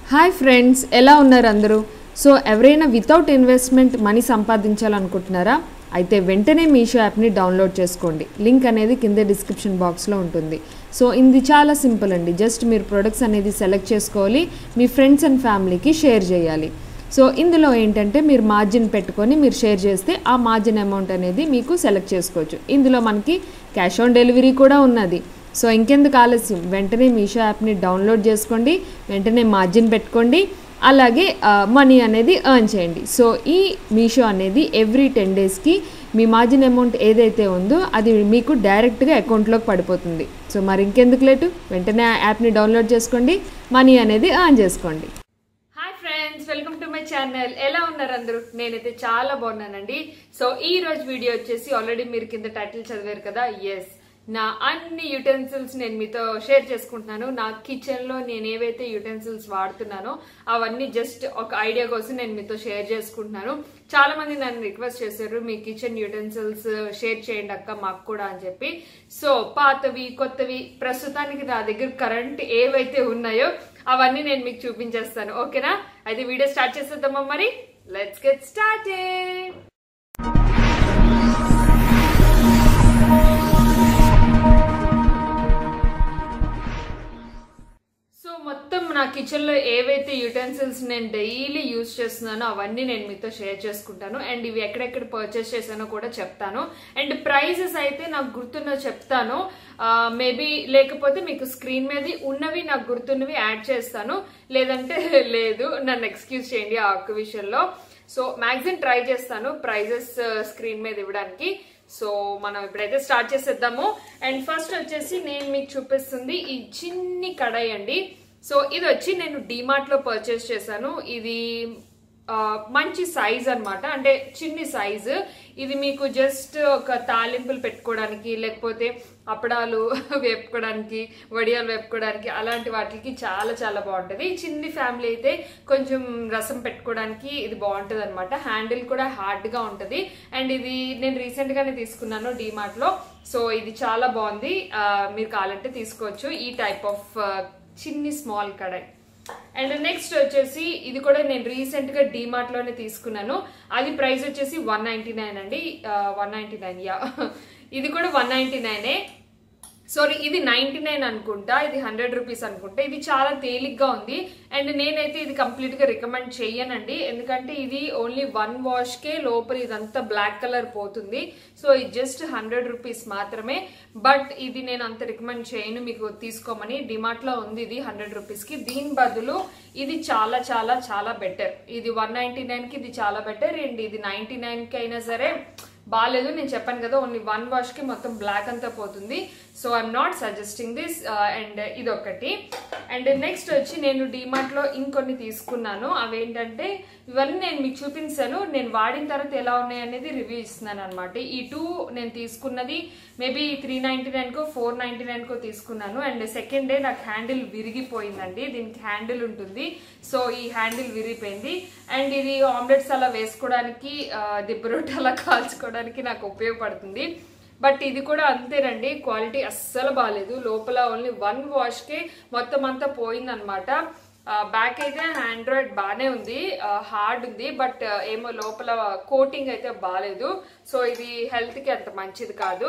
Hi friends, ఎలా ఉన్నారు అందరూ? సో ఎవరైనా వితౌట్ ఇన్వెస్ట్మెంట్ మనీ సంపాదించాలనుకుంటున్నారా? అయితే వెంటనే మీషో యాప్ని డౌన్లోడ్ చేసుకోండి. లింక్ అనేది కింద డిస్క్రిప్షన్ బాక్స్లో ఉంటుంది. సో ఇది చాలా సింపుల్ అండి. జస్ట్ మీరు ప్రొడక్ట్స్ అనేది సెలెక్ట్ చేసుకోవాలి, మీ ఫ్రెండ్స్ అండ్ ఫ్యామిలీకి షేర్ చేయాలి. సో ఇందులో ఏంటంటే మీరు మార్జిన్ పెట్టుకొని మీరు షేర్ చేస్తే ఆ మార్జిన్ అమౌంట్ అనేది మీకు సెలెక్ట్ చేసుకోవచ్చు. ఇందులో మనకి క్యాష్ ఆన్ డెలివరీ కూడా ఉన్నది. సో ఇంకెందుకు ఆలస్యం, వెంటనే మీషో యాప్ని డౌన్లోడ్ చేసుకోండి, వెంటనే మార్జిన్ పెట్టుకోండి, అలాగే మనీ అనేది ఎర్న్ చేయండి. సో ఈ మీషో అనేది ఎవ్రీ 10 డేస్కి మీ మార్జిన్ అమౌంట్ ఏదైతే ఉందో అది మీకు డైరెక్ట్గా అకౌంట్లోకి పడిపోతుంది. సో మరి ఇంకెందుకు లేటు, వెంటనే ఆ యాప్ని డౌన్లోడ్ చేసుకోండి, మనీ అనేది ఎర్న్ చేసుకోండి. Hi friends, welcome to my channel. ఎలా ఉన్నారు అందరూ? నేనైతే చాలా బాగున్నానండి. సో ఈ రోజు వీడియో వచ్చేసి ఆల్రెడీ మీరు కింద టైటిల్ చదివారు కదా, ఎస్, నా అన్ని యుటెన్సిల్స్ నేను మీతో షేర్ చేసుకుంటున్నాను. నా కిచెన్ లో నేను ఏవైతే యుటెన్సిల్స్ వాడుతున్నానో అవన్నీ జస్ట్ ఒక ఐడియా కోసం నేను మీతో షేర్ చేసుకుంటున్నాను. చాలా మంది నన్ను రిక్వెస్ట్ చేశారు, మీ కిచెన్ యుటెన్సిల్స్ షేర్ చేయండి అక్క మాకు కూడా అని చెప్పి. సో పాతవి కొత్తవి ప్రస్తుతానికి నా దగ్గర కరెంట్ ఏవైతే ఉన్నాయో అవన్నీ నేను మీకు చూపించేస్తాను. ఓకేనా? అయితే వీడియో స్టార్ట్ చేసేద్దామా మరి? Let's get started. మొత్తం నా కిచెన్ లో ఏవైతే యుటెన్సిల్స్ నేను డైలీ యూజ్ చేస్తున్నానో అవన్నీ నేను మీతో షేర్ చేసుకుంటాను. అండ్ ఇవి ఎక్కడెక్కడ పర్చేస్ చేశానో కూడా చెప్తాను. అండ్ ప్రైజెస్ అయితే నాకు గుర్తున్న చెప్తాను, మేబీ లేకపోతే మీకు స్క్రీన్ మీద ఉన్నవి నాకు గుర్తున్నవి యాడ్ చేస్తాను, లేదంటే లేదు, నన్ను ఎక్స్క్యూజ్ చేయండి ఆ ఒక్క విషయంలో. సో మ్యాక్సిమం ట్రై చేస్తాను ప్రైజెస్ స్క్రీన్ మీద ఇవ్వడానికి. సో మనం ఇప్పుడైతే స్టార్ట్ చేసేద్దాము. అండ్ ఫస్ట్ వచ్చేసి నేను మీకు చూపిస్తుంది ఈ చిన్ని కడాయి అండి. సో ఇది వచ్చి నేను డిమార్ట్ లో పర్చేస్ చేశాను. ఇది మంచి సైజ్ అన్నమాట, అంటే చిన్ని సైజు. ఇది మీకు జస్ట్ ఒక తాలింపులు పెట్టుకోవడానికి, లేకపోతే అప్పడాలు వేపుకోవడానికి, వడియాలు వేపుకోవడానికి, అలాంటి వాటికి చాలా చాలా బాగుంటుంది. చిన్ని ఫ్యామిలీ అయితే కొంచెం రసం పెట్టుకోవడానికి ఇది బాగుంటుంది అనమాట. హ్యాండిల్ కూడా హార్డ్ గా ఉంటుంది. అండ్ ఇది నేను రీసెంట్ గానే తీసుకున్నాను డిమార్ట్ లో. సో ఇది చాలా బాగుంది, మీరు కావాలంటే తీసుకోవచ్చు ఈ టైప్ ఆఫ్ చిన్ని స్మాల్ కడాయి. అండ్ నెక్స్ట్ వచ్చేసి ఇది కూడా నేను రీసెంట్ గా డిమార్ట్ లోనే తీసుకున్నాను. అది ప్రైస్ వచ్చేసి 199 అండి. 199, యా, ఇది కూడా 199. సారీ, ఇది 99 అనుకుంటా, ఇది 100 రూపీస్ అనుకుంటా. ఇది చాలా తేలిగ్గా ఉంది. అండ్ నేనైతే ఇది కంప్లీట్ గా రికమెండ్ చెయ్యనండి, ఎందుకంటే ఇది ఓన్లీ 1 వాష్ కే లోపల ఇదంతా బ్లాక్ కలర్ పోతుంది. సో ఇది జస్ట్ 100 రూపీస్ మాత్రమే. బట్ ఇది నేను అంత రికమెండ్ చేయను మీకు తీసుకోమని. డిమార్ట్ లో ఉంది ఇది 100 రూపీస్ కి. దీని బదులు ఇది చాలా చాలా చాలా బెటర్. ఇది 199 కి ఇది చాలా బెటర్. అండ్ ఇది 99 కి అయినా సరే బాగాలేదు. నేను చెప్పాను కదా, ఓన్లీ 1 వాష్ కి మొత్తం బ్లాక్ అంతా పోతుంది. So I'm not suggesting this. And ఇది ఒకటి. అండ్ నెక్స్ట్ వచ్చి నేను డిమార్ట్ లో ఇంకొన్ని తీసుకున్నాను. అవేంటంటే ఇవన్నీ నేను మీకు చూపించాను, నేను వాడిన తర్వాత ఎలా ఉన్నాయి అనేది రివ్యూ ఇస్తున్నాను అనమాట. ఈ 2 నేను తీసుకున్నది మేబీ 399 కో 499 కో తీసుకున్నాను. అండ్ సెకండ్ డే నాకు హ్యాండిల్ విరిగిపోయిందండి. దీనికి హ్యాండిల్ ఉంటుంది, సో ఈ హ్యాండిల్ విరిగిపోయింది. అండ్ ఇది ఆమ్లెట్స్ అలా వేసుకోవడానికి, దిబ్బరొట్టె అలా కాల్చుకోవడానికి నాకు ఉపయోగపడుతుంది. బట్ ఇది కూడా అంతేనండి, క్వాలిటీ అస్సలు బాగాలేదు. లోపల ఓన్లీ 1 వాష్ కే మొత్తం అంతా పోయిందనమాట. బ్యాక్ అయితే ఆండ్రాయిడ్ బాగానే ఉంది, హార్డ్ ఉంది, బట్ ఏమో లోపల కోటింగ్ అయితే బాగాలేదు. సో ఇది హెల్త్ కి అంత మంచిది కాదు.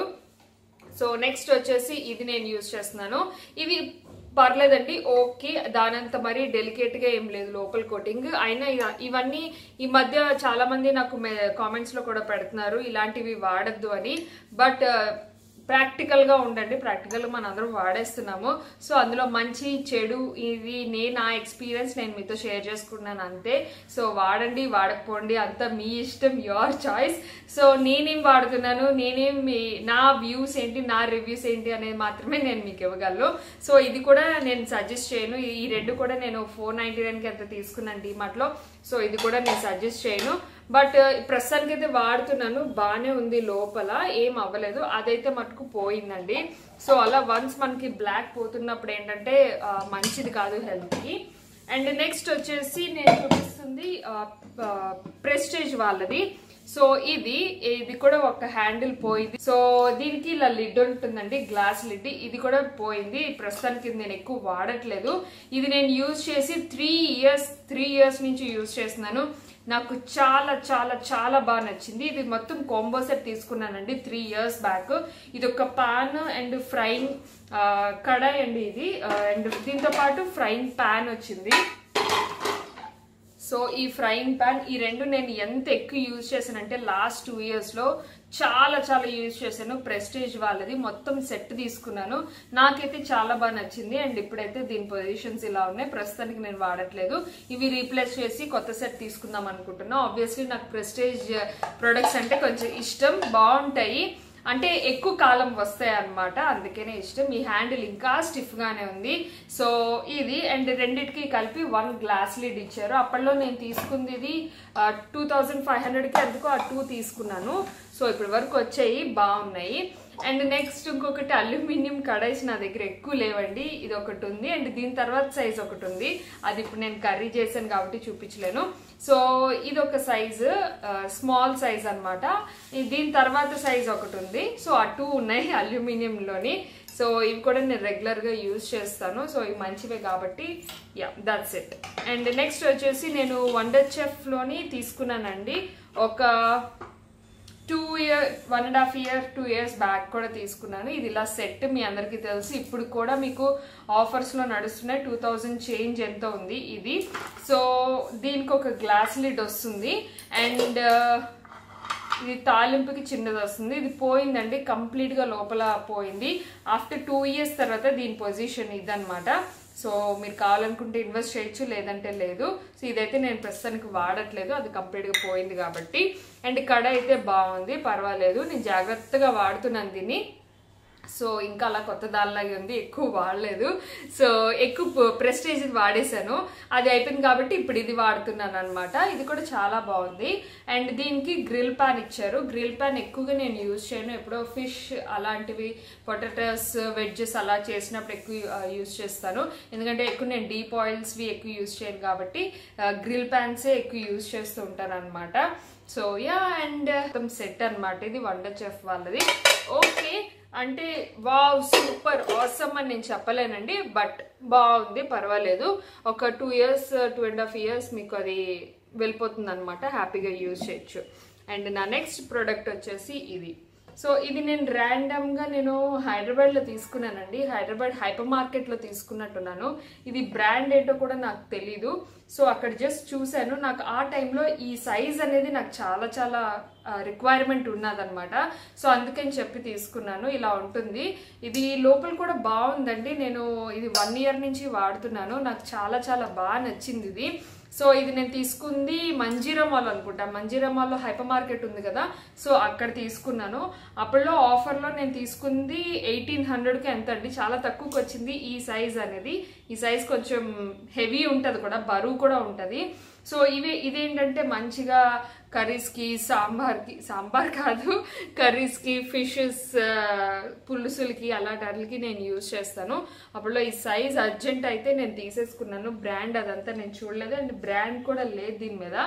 సో నెక్స్ట్ వచ్చేసి ఇది నేను యూజ్ చేస్తున్నాను. ఇవి పర్లేదండి, ఓకే, దానంత మరీ డెలికేట్ గా ఏం లేదు లోపల కోటింగ్. అయినా ఇవన్నీ ఈ మధ్య చాలా మంది నాకు కామెంట్స్ లో కూడా పెడుతున్నారు ఇలాంటివి వాడద్దు అని. బట్ ప్రాక్టికల్ గా ఉండండి, ప్రాక్టికల్ గా మనం అందరం వాడేస్తున్నాము. సో అందులో మంచి చెడు ఇది నా ఎక్స్పీరియన్స్ నేను మీతో షేర్ చేసుకున్నాను అంతే. సో వాడండి వాడకపోండి అంతా మీ ఇష్టం, యువర్ చాయిస్. సో నేనేం వాడుతున్నాను, నా వ్యూస్ ఏంటి, నా రివ్యూస్ ఏంటి అనేది మాత్రమే నేను మీకు ఇవ్వగలను. సో ఇది కూడా నేను సజెస్ట్ చేయను. ఈ 2 కూడా నేను 499 కి ఎంత తీసుకున్నాను డిమార్ట్ లో. సో ఇది కూడా నేను సజెస్ట్ చేయను. బట్ ప్రస్తుతానికి అయితే వాడుతున్నాను, బాగానే ఉంది, లోపల ఏం అవ్వలేదు. అదైతే మటుకు పోయిందండి. సో అలా వన్స్ మనకి బ్లాక్ పోతున్నప్పుడు ఏంటంటే మంచిది కాదు హెల్త్ కి. అండ్ నెక్స్ట్ వచ్చేసి నేను చూపిస్తుంది ప్రెస్టేజ్ వాళ్ళది. సో ఇది కూడా ఒక హ్యాండిల్ పోయింది. సో దీనికి ఇలా లిడ్ ఉంటుందండి, గ్లాస్ లిడ్. ఇది కూడా పోయింది. ప్రస్తుతానికి నేను ఎక్కువ వాడట్లేదు. ఇది నేను యూజ్ చేసి 3 ఇయర్స్ నుంచి యూజ్ చేస్తున్నాను. నాకు చాలా చాలా చాలా బాగా నచ్చింది. ఇది మొత్తం కాంబో సెట్ తీసుకున్నానండి 3 ఇయర్స్ బ్యాక్. ఇది ఒక పాన్ అండ్ ఫ్రైయింగ్ కడాయి అండి ఇది, అండ్ దీంతో పాటు ఫ్రైయింగ్ పాన్ వచ్చింది. సో ఈ ఫ్రైయింగ్ పాన్, ఈ రెండు నేను ఎంత ఎక్కువ యూజ్ చేశానంటే లాస్ట్ 2 ఇయర్స్ లో చాలా చాలా యూజ్ చేశాను. ప్రెస్టేజ్ వాళ్ళది మొత్తం సెట్ తీసుకున్నాను. నాకైతే చాలా బాగా నచ్చింది. అండ్ ఇప్పుడైతే దీని పొజిషన్స్ ఇలా ఉన్నాయి. ప్రస్తుతానికి నేను వాడట్లేదు. ఇవి రీప్లేస్ చేసి కొత్త సెట్ తీసుకుందాం అనుకుంటున్నా. ఆబ్వియస్లీ నాకు ప్రెస్టేజ్ ప్రొడక్ట్స్ అంటే కొంచెం ఇష్టం, బాగుంటాయి, అంటే ఎక్కువ కాలం వస్తాయి అన్నమాట, అందుకనే ఇష్టం. ఈ హ్యాండిల్ ఇంకా స్టిఫ్ గానే ఉంది. సో ఇది అండ్ రెండిటికి కలిపి 1 గ్లాస్ లిడ్ ఇచ్చారు. అప్పట్లో నేను తీసుకుంది ఇది 2500కి, అందుకు ఆ 2 తీసుకున్నాను. సో ఇప్పటి వరకు వచ్చాయి, బాగున్నాయి. అండ్ నెక్స్ట్ ఇంకొకటి అల్యూమినియం కడాయిస్ నా దగ్గర ఎక్కువ లేవండి. ఇది ఒకటి ఉంది అండ్ దీని తర్వాత సైజ్ ఒకటి ఉంది. అది ఇప్పుడు నేను కర్రీ చేశాను కాబట్టి చూపించలేను. సో ఇది ఒక సైజు, స్మాల్ సైజ్ అనమాట. దీని తర్వాత సైజ్ ఒకటి ఉంది. సో ఆ 2 ఉన్నాయి అల్యూమినియం లోని. సో ఇవి కూడా నేను రెగ్యులర్ గా యూజ్ చేస్తాను. సో ఇవి మంచివే కాబట్టి yeah, that's it. And next వచ్చేసి నేను వండర్ చెఫ్ లోని తీసుకున్నానండి. ఒక 1.5 year 2 years బ్యాక్ కూడా తీసుకున్నాను. ఇది ఇలా సెట్, మీ అందరికీ తెలుసు. ఇప్పుడు కూడా మీకు ఆఫర్స్ లో నడుస్తున్నాయి. 2000 చేంజ్ ఎంతో ఉంది ఇది. సో దీనికి ఒక గ్లాస్ లిడ్ వస్తుంది అండ్ ఇది తాలింపుకి చిన్నది వస్తుంది. ఇది పోయిందండి, కంప్లీట్ గా లోపల పోయింది. ఆఫ్టర్ 2 years తర్వాత దీని పొజిషన్ ఇదన్నమాట. సో మీరు కావాలనుకుంటే ఇన్వెస్ట్ చేయొచ్చు, లేదంటే లేదు. సో ఇదైతే నేను ప్రస్తుతానికి వాడట్లేదు, అది కంప్లీట్ గా పోయింది కాబట్టి. అండ్ కడాయి అయితే బాగుంది, పర్వాలేదు, నేను జాగ్రత్తగా వాడుతున్నాను దీన్ని. సో ఇంకా అలా కొత్త దానిలాగే ఉంది, ఎక్కువ వాడలేదు. సో ఎక్కువ ప్రెస్టేజ్ వాడేశాను, అది అయిపోయింది కాబట్టి ఇప్పుడు ఇది వాడుతున్నాను అనమాట. ఇది కూడా చాలా బాగుంది. అండ్ దీనికి గ్రిల్ ప్యాన్ ఇచ్చారు. గ్రిల్ ప్యాన్ ఎక్కువగా నేను యూజ్ చేయను, ఎప్పుడో ఫిష్ అలాంటివి, పొటాటోస్, వెజ్జెస్ అలా చేసినప్పుడు ఎక్కువ యూజ్ చేస్తాను. ఎందుకంటే ఎక్కువ నేను డీప్ ఆయిల్స్వి ఎక్కువ యూజ్ చేయను కాబట్టి గ్రిల్ ప్యాన్సే ఎక్కువ యూజ్ చేస్తూ ఉంటాను అనమాట. సో యా, అండ్ మొత్తం సెట్ అనమాట. ఇది వండర్ చెఫ్ వాళ్ళది. ఓకే, అంటే వావ్ సూపర్ ఆసమ్ అని నేను చెప్పలేనండి, బట్ బాగుంది, పర్వాలేదు. ఒక 2 years 2.5 years మీకు అది వెళ్ళిపోతుంది అనమాట, హ్యాపీగా యూజ్ చేయొచ్చు. అండ్ నా నెక్స్ట్ ప్రోడక్ట్ వచ్చేసి ఇది. సో ఇది నేను ర్యాండమ్ గా నేను హైదరాబాద్ లో తీసుకున్నానండి. హైదరాబాద్ హైపర్ మార్కెట్ లో తీసుకున్నట్టున్నాను. ఇది బ్రాండ్ ఏంటో కూడా నాకు తెలీదు. సో అక్కడ జస్ట్ చూసాను. నాకు ఆ టైంలో ఈ సైజ్ అనేది నాకు చాలా చాలా రిక్వైర్మెంట్ ఉన్నదన్నమాట. సో అందుకని చెప్పి తీసుకున్నాను. ఇలా ఉంటుంది. ఇది లోపల కూడా బాగుందండి. నేను ఇది 1 year నుంచి వాడుతున్నాను. నాకు చాలా చాలా బాగా నచ్చింది ఇది. సో ఇది నేను తీసుకుంది మంజీరా మాల్ అనుకుంటా. మంజీరా మాల్లో హైపర్ మార్కెట్ ఉంది కదా, సో అక్కడ తీసుకున్నాను. అప్పట్లో ఆఫర్లో నేను తీసుకుంది 1800కి ఎంత అండి, చాలా తక్కువకి వచ్చింది ఈ సైజ్ అనేది. ఈ సైజ్ కొంచెం హెవీ ఉంటుంది కూడా, బరువు కూడా ఉంటుంది. సో ఇదేంటంటే మంచిగా కర్రీస్కి, సాంబార్ కాదు, కర్రీస్కి, ఫిషెస్, పులుసులకి అలాంటి నేను యూజ్ చేస్తాను. అప్పుడు ఈ సైజ్ అర్జెంట్ అయితే నేను తీసేసుకున్నాను. బ్రాండ్ అదంతా నేను చూడలేదు అండ్ బ్రాండ్ కూడా లేదు దీని మీద.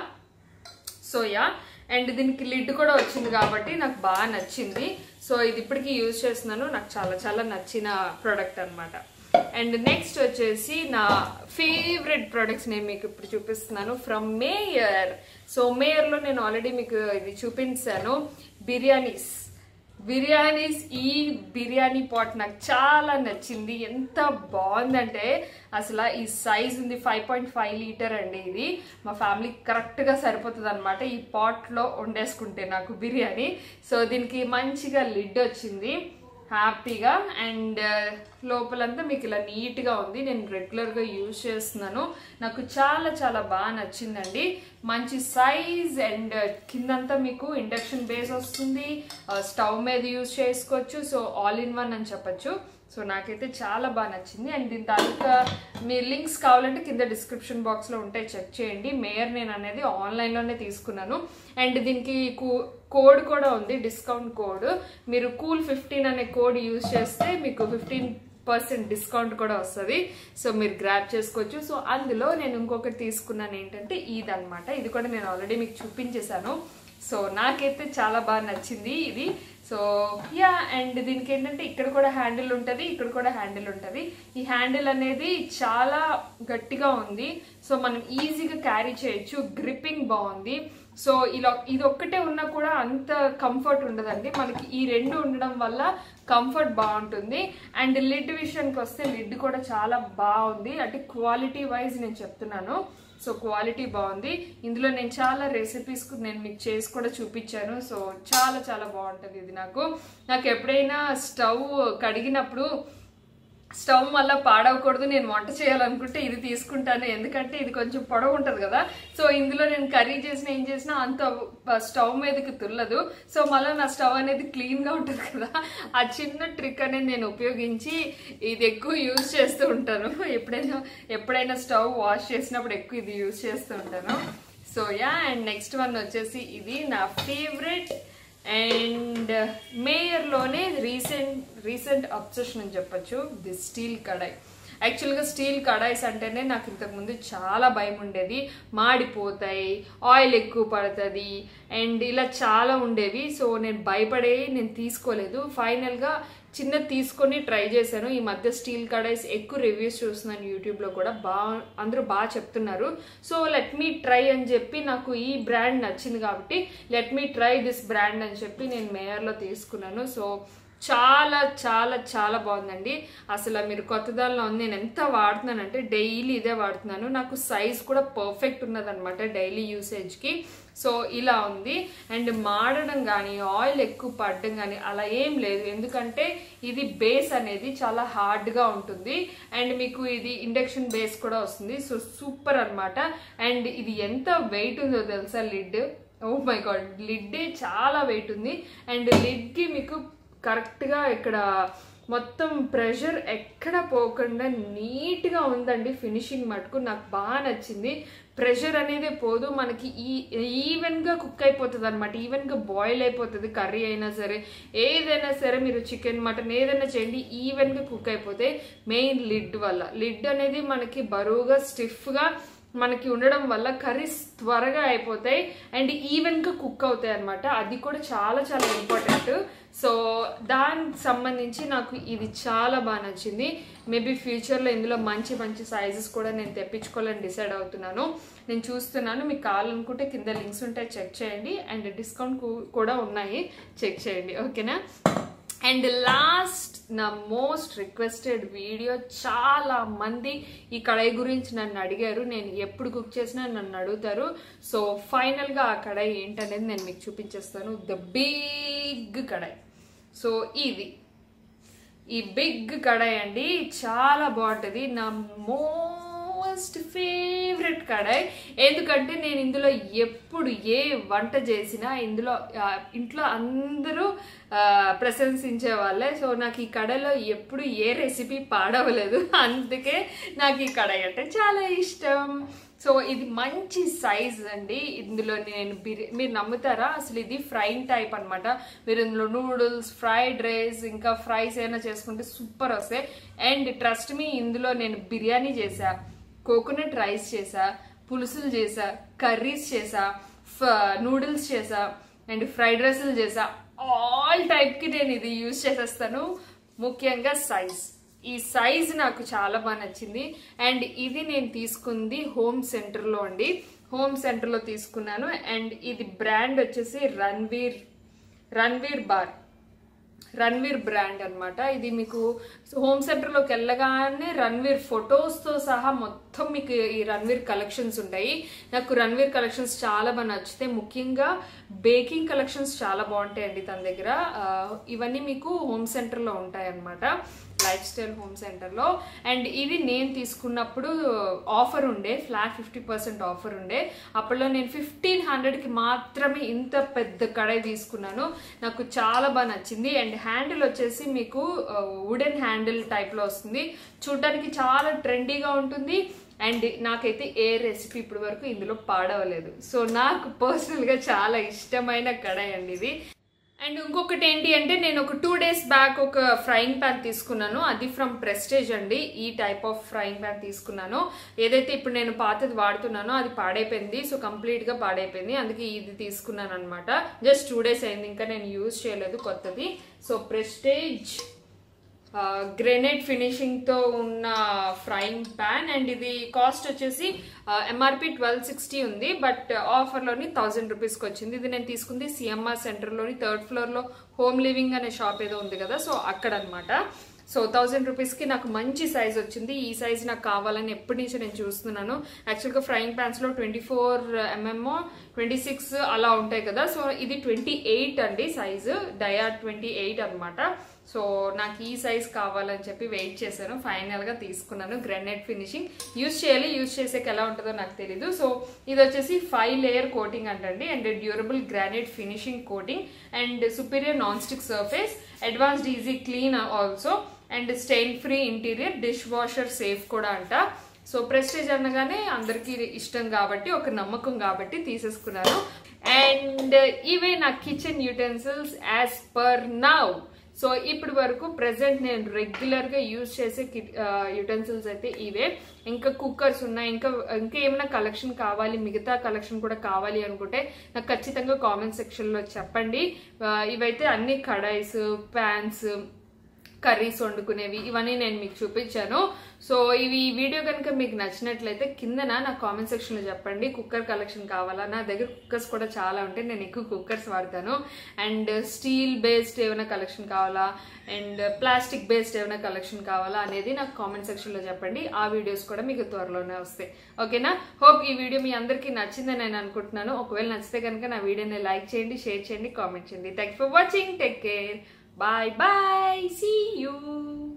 సో యా, అండ్ దీనికి లిడ్ కూడా వచ్చింది కాబట్టి నాకు బాగా నచ్చింది. సో ఇది ఇప్పటికీ యూజ్ చేస్తున్నాను. నాకు చాలా చాలా నచ్చిన ప్రోడక్ట్ అనమాట. అండ్ నెక్స్ట్ వచ్చేసి నా ఫేవరెట్ ప్రొడక్ట్స్ నేను మీకు ఇప్పుడు చూపిస్తున్నాను ఫ్రమ్ మేయర్. సో మేయర్ లో నేను ఆల్రెడీ మీకు ఇది చూపించాను. బిర్యానీస్ ఈ బిర్యానీ పాట్ నాకు చాలా నచ్చింది. ఎంత బాగుందంటే అసలు ఈ సైజ్ ఉంది, 5.5 లీటర్ అండి. ఇది మా ఫ్యామిలీ కరెక్ట్ గా సరిపోతుంది అనమాట ఈ పాట్ లో వండేసుకుంటే నాకు బిర్యానీ. సో దీనికి మంచిగా లిడ్ వచ్చింది హ్యాపీగా, అండ్ లోపలంతా మీకు ఇలా నీట్ గా ఉంది. నేను రెగ్యులర్ గా యూజ్ చేస్తున్నాను. నాకు చాలా చాలా బాగా నచ్చిందండి. మంచి సైజ్ అండ్ కిందంతా మీకు ఇండక్షన్ బేస్ వస్తుంది, స్టవ్ మీద యూజ్ చేసుకోవచ్చు. సో ఆల్ ఇన్ వన్ అని చెప్పచ్చు. సో నాకైతే చాలా బాగా నచ్చింది. అండ్ దీని తాలూకా మీ లింక్స్ కావాలంటే కింద డిస్క్రిప్షన్ బాక్స్ లో ఉంటాయి, చెక్ చేయండి. మేయర్ నేను అనేది ఆన్లైన్ లోనే తీసుకున్నాను. అండ్ దీనికి కోడ్ కూడా ఉంది, డిస్కౌంట్ కోడ్. మీరు కూల్15 అనే కోడ్ యూజ్ చేస్తే మీకు 15% డిస్కౌంట్ కూడా వస్తుంది. సో మీరు గ్రాబ్ చేసుకోవచ్చు. సో అందులో నేను ఇంకొకటి తీసుకున్నాను ఏంటంటే ఇదన్నమాట. ఇది కూడా నేను ఆల్రెడీ మీకు చూపించేశాను. సో నాకైతే చాలా బాగా నచ్చింది ఇది. సో యా, అండ్ దీనికి ఏంటంటే ఇక్కడ కూడా హ్యాండిల్ ఉంటుంది, ఇక్కడ కూడా హ్యాండిల్ ఉంటుంది. ఈ హ్యాండిల్ అనేది చాలా గట్టిగా ఉంది, సో మనం ఈజీగా క్యారీ చేయొచ్చు. గ్రిప్పింగ్ బాగుంది. సో ఇలా ఇది ఒక్కటే ఉన్నా కూడా అంత కంఫర్ట్ ఉండదండి, మనకి ఈ రెండు ఉండడం వల్ల కంఫర్ట్ బాగుంటుంది. అండ్ లిడ్ విషయానికి వస్తే లిడ్ కూడా చాలా బాగుంది, అంటే క్వాలిటీ వైజ్ నేను చెప్తున్నాను. సో క్వాలిటీ బాగుంది. ఇందులో నేను చాలా రెసిపీస్ నేను మీకు చేసి కూడా చూపించాను. సో చాలా చాలా బాగుంటుంది ఇది. నాకు ఎప్పుడైనా స్టవ్ కడిగినప్పుడు స్టవ్ మళ్ళీ పాడవకూడదు, నేను వంట చేయాలనుకుంటే ఇది తీసుకుంటాను, ఎందుకంటే ఇది కొంచెం పొడవు ఉంటుంది కదా. సో ఇందులో నేను కర్రీ చేసినా ఏం చేసినా అంత స్టవ్ మీదకి తుల్లదు. సో మళ్ళీ నా స్టవ్ అనేది క్లీన్గా ఉంటుంది కదా, ఆ చిన్న ట్రిక్ అనేది నేను ఉపయోగించి ఇది ఎక్కువ యూజ్ చేస్తూ ఉంటాను. ఎప్పుడైనా స్టవ్ వాష్ చేసినప్పుడు ఎక్కువ ఇది యూజ్ చేస్తూ ఉంటాను. So yeah, and next one వచ్చేసి ఇది నా ఫేవరెట్ అండ్ మేయర్లోనే రీసెంట్ అబ్సెషన్ అని చెప్పచ్చు, ది స్టీల్ కడాయి. యాక్చువల్గా స్టీల్ కడాయిస్ అంటేనే నాకు ఇంతకుముందు చాలా భయం ఉండేది, మాడిపోతాయి, ఆయిల్ ఎక్కువ పడుతుంది అండ్ ఇలా చాలా ఉండేవి. సో నేను నేను తీసుకోలేదు. ఫైనల్గా చిన్నది తీసుకొని ట్రై చేశాను. ఈ మధ్య స్టీల్ కడాయిస్ ఎక్కువ రివ్యూస్ చూస్తున్నాను యూట్యూబ్లో కూడా, అందరూ బాగా చెప్తున్నారు. సో లెట్ మీ ట్రై అని చెప్పి నాకు ఈ బ్రాండ్ నచ్చింది కాబట్టి let me try this brand అని చెప్పి నేను మేయర్లో తీసుకున్నాను. సో చాలా చాలా చాలా బాగుందండి. అసలు మీరు కొత్త దానిలో ఉంది, నేను ఎంత వాడుతున్నానంటే డైలీ ఇదే వాడుతున్నాను. నాకు సైజ్ కూడా పర్ఫెక్ట్ ఉన్నదనమాట డైలీ యూసేజ్కి. సో ఇలా ఉంది. అండ్ మాడడం కానీ ఆయిల్ ఎక్కువ పడడం కానీ అలా ఏం లేదు, ఎందుకంటే ఇది బేస్ అనేది చాలా హార్డ్గా ఉంటుంది అండ్ మీకు ఇది ఇండక్షన్ బేస్ కూడా వస్తుంది. సో సూపర్ అనమాట. అండ్ ఇది ఎంత వెయిట్ ఉందో తెలుసా lid, oh my god, lid చాలా వెయిట్ ఉంది. అండ్ లిడ్కి మీకు కరెక్ట్గా ఇక్కడ మొత్తం ప్రెషర్ ఎక్కడ పోకుండా నీట్గా ఉందండి. ఫినిషింగ్ మటుకు నాకు బాగా నచ్చింది. ప్రెషర్ అనేది పోదు, మనకి ఈవెన్గా కుక్ అయిపోతుంది అనమాట, ఈవెన్గా బాయిల్ అయిపోతుంది. కర్రీ అయినా సరే ఏదైనా సరే మీరు చికెన్ మటన్ ఏదైనా చేయండి ఈవెన్గా కుక్ అయిపోతాయి. మెయిన్ లిడ్ వల్ల, లిడ్ అనేది మనకి బరువుగా స్టిఫ్గా మనకి ఉండడం వల్ల కర్రీస్ త్వరగా అయిపోతాయి అండ్ ఈవెన్గా కుక్ అవుతాయి అనమాట. అది కూడా చాలా చాలా ఇంపార్టెంట్. సో దానికి సంబంధించి నాకు ఇది చాలా బాగా నచ్చింది. మేబీ ఫ్యూచర్లో ఇందులో మంచి మంచి సైజెస్ కూడా నేను తెప్పించుకోవాలని డిసైడ్ అవుతున్నాను. నేను చూస్తున్నాను, మీకు కావాలనుకుంటే కింద లింక్స్ ఉంటాయి, చెక్ చేయండి. అండ్ డిస్కౌంట్ కూడా ఉన్నాయి, చెక్ చేయండి, ఓకేనా. అండ్ లాస్ట్ నా మోస్ట్ రిక్వెస్టెడ్ వీడియో, చాలా మంది ఈ కడాయి గురించి నన్ను అడిగారు, నేను ఎప్పుడు కుక్ చేసినా నన్ను అడుగుతారు. సో ఫైనల్గా ఆ కడాయి ఏంటనేది నేను మీకు చూపించేస్తాను. The big kadai. సో ఈ బిగ్ కడాయి అండి, చాలా బాగుంటుంది. నా మోస్ట్ ఫేవరెట్ కడాయి, ఎందుకంటే నేను ఇందులో ఎప్పుడు ఏ వంట చేసినా ఇంట్లో అందరూ ప్రశంసించే వాళ్ళే. సో నాకు ఈ కడాయిలో ఎప్పుడు ఏ రెసిపీ పాడవలేదు, అందుకే నాకు ఈ కడాయి అంటే చాలా ఇష్టం. సో ఇది మంచి సైజ్ అండి. ఇందులో నేను మీరు నమ్ముతారా, అసలు ఇది ఫ్రైయింగ్ టైప్ అనమాట. మీరు ఇందులో నూడిల్స్, ఫ్రైడ్ రైస్, ఇంకా ఫ్రైస్ ఏమైనా చేసుకుంటే సూపర్ వస్తాయి. అండ్ ట్రస్ట్ మీ, ఇందులో నేను బిర్యానీ చేసా, కోకోనట్ రైస్ చేసా, పులుసులు చేసా, కర్రీస్ చేసా, నూడిల్స్ చేసా అండ్ ఫ్రైడ్ రైస్లు చేసా. ఆల్ టైప్కి నేను ఇది యూజ్ చేసేస్తాను. ముఖ్యంగా ఈ సైజ్ నాకు చాలా బాగా నచ్చింది. అండ్ ఇది నేను తీసుకుంది హోమ్ సెంటర్లో అండి, హోమ్ సెంటర్లో తీసుకున్నాను. అండ్ ఇది బ్రాండ్ వచ్చేసి రణ్వీర్ బ్రాండ్ అనమాట. ఇది మీకు హోమ్ సెంటర్లోకి వెళ్ళగానే రణ్వీర్ ఫొటోస్తో సహా మొత్తం మీకు ఈ రణ్వీర్ కలెక్షన్స్ ఉంటాయి. నాకు రణ్వీర్ కలెక్షన్స్ చాలా బాగా నచ్చుతాయి. ముఖ్యంగా బేకింగ్ కలెక్షన్స్ చాలా బాగుంటాయండి తన దగ్గర. ఇవన్నీ మీకు హోమ్ సెంటర్లో ఉంటాయి అన్నమాట, లైఫ్ స్టైల్ హోమ్ సెంటర్లో. అండ్ ఇది నేను తీసుకున్నప్పుడు ఆఫర్ ఉండే, ఫ్లాట్ 50% ఆఫర్ ఉండే. అప్పట్లో నేను 1500కి మాత్రమే ఇంత పెద్ద కడాయి తీసుకున్నాను. నాకు చాలా బాగా నచ్చింది. అండ్ హ్యాండిల్ వచ్చేసి మీకు వుడెన్ హ్యాండిల్ టైప్లో వస్తుంది, చూడడానికి చాలా ట్రెండీగా ఉంటుంది. అండ్ నాకైతే ఏ రెసిపీ ఇప్పటి వరకు ఇందులో పాడవలేదు. సో నాకు పర్సనల్గా చాలా ఇష్టమైన కడాయి అండి ఇది. అండ్ ఇంకొకటి ఏంటి అంటే నేను ఒక 2 days బ్యాక్ ఒక ఫ్రైయింగ్ ప్యాన్ తీసుకున్నాను. అది ఫ్రమ్ ప్రెస్టేజ్ అండి. ఈ టైప్ ఆఫ్ ఫ్రైయింగ్ ప్యాన్ తీసుకున్నాను. ఏదైతే ఇప్పుడు నేను పాతది వాడుతున్నానో అది పాడైపోయింది. సో కంప్లీట్గా పాడైపోయింది. అందుకే ఇది తీసుకున్నాను అనమాట. జస్ట్ 2 days అయింది, ఇంకా నేను యూజ్ చేయలేదు కొత్తది. సో ప్రెస్టేజ్ గ్రెనేట్ ఫినిషింగ్ తో ఉన్న ఫ్రైయింగ్ ప్యాన్. అండ్ ఇది కాస్ట్ వచ్చేసి ఎంఆర్పి 1260 ఉంది, బట్ ఆఫర్లోని 1000 రూపీస్కి వచ్చింది. ఇది నేను తీసుకుంది సిఎంఆర్ సెంటర్లోని 3rd floorలో హోమ్ లివింగ్ అనే షాప్ ఏదో ఉంది కదా, సో అక్కడ అనమాట. సో 1000 రూపీస్కి నాకు మంచి సైజ్ వచ్చింది. ఈ సైజ్ నాకు కావాలని ఎప్పటి నుంచి నేను చూస్తున్నాను. యాక్చువల్గా ఫ్రైయింగ్ ప్యాన్స్లో 24 mm 26 అలా ఉంటాయి కదా, సో ఇది 28 అండి సైజు, డయా 28 అనమాట. సో నాకు ఈ సైజ్ కావాలని చెప్పి వెయిట్ చేశాను, ఫైనల్గా తీసుకున్నాను. గ్రానైట్ ఫినిషింగ్ యూజ్ చేయాలి, యూజ్ చేసేకి ఎలా ఉంటుందో నాకు తెలీదు. సో ఇది వచ్చేసి 5 layer కోటింగ్ అంటండి. And durable granite finishing coating and superior non stick surface, advanced easy clean also, and stain free interior, dishwasher safe కూడా అంట. సో ప్రెస్టేజ్ అనగానే అందరికీ ఇష్టం కాబట్టి, ఒక నమ్మకం కాబట్టి తీసేసుకున్నాను. అండ్ ఇవే నా kitchen utensils as per now. So ఇప్పటి వరకు ప్రెసెంట్ నేను రెగ్యులర్గా యూజ్ చేసే యూటెన్సిల్స్ అయితే ఇవే. ఇంకా కుక్కర్స్ ఉన్నాయి, ఇంకా ఏమైనా కలెక్షన్ కావాలి, మిగతా కలెక్షన్ కూడా కావాలి అనుకుంటే నాకు ఖచ్చితంగా కామెంట్ సెక్షన్లో చెప్పండి. ఇవైతే అన్ని కడాయిస్, ప్యాన్స్, కర్రీస్ వండుకునేవి, ఇవన్నీ నేను మీకు చూపించాను. సో ఇవి వీడియో కనుక మీకు నచ్చినట్లయితే కిందన నా కామెంట్ సెక్షన్లో చెప్పండి. కుక్కర్ కలెక్షన్ కావాలా? నా దగ్గర కుక్కర్స్ కూడా చాలా ఉంటాయి, నేను ఎక్కువ కుక్కర్స్ వాడతాను. అండ్ స్టీల్ బేస్డ్ ఏమైనా కలెక్షన్ కావాలా, అండ్ ప్లాస్టిక్ బేస్డ్ ఏమైనా కలెక్షన్ కావాలా అనేది నాకు కామెంట్ సెక్షన్లో చెప్పండి. ఆ వీడియోస్ కూడా మీకు త్వరలోనే వస్తాయి. ఓకేనా? హోప్ ఈ వీడియో మీ అందరికీ నచ్చిందని నేను అనుకుంటున్నాను. ఒకవేళ నచ్చితే కనుక నా వీడియోని లైక్ చేయండి, షేర్ చేయండి, కామెంట్ చేయండి. Thank you for watching. Take care. Bye bye. See you.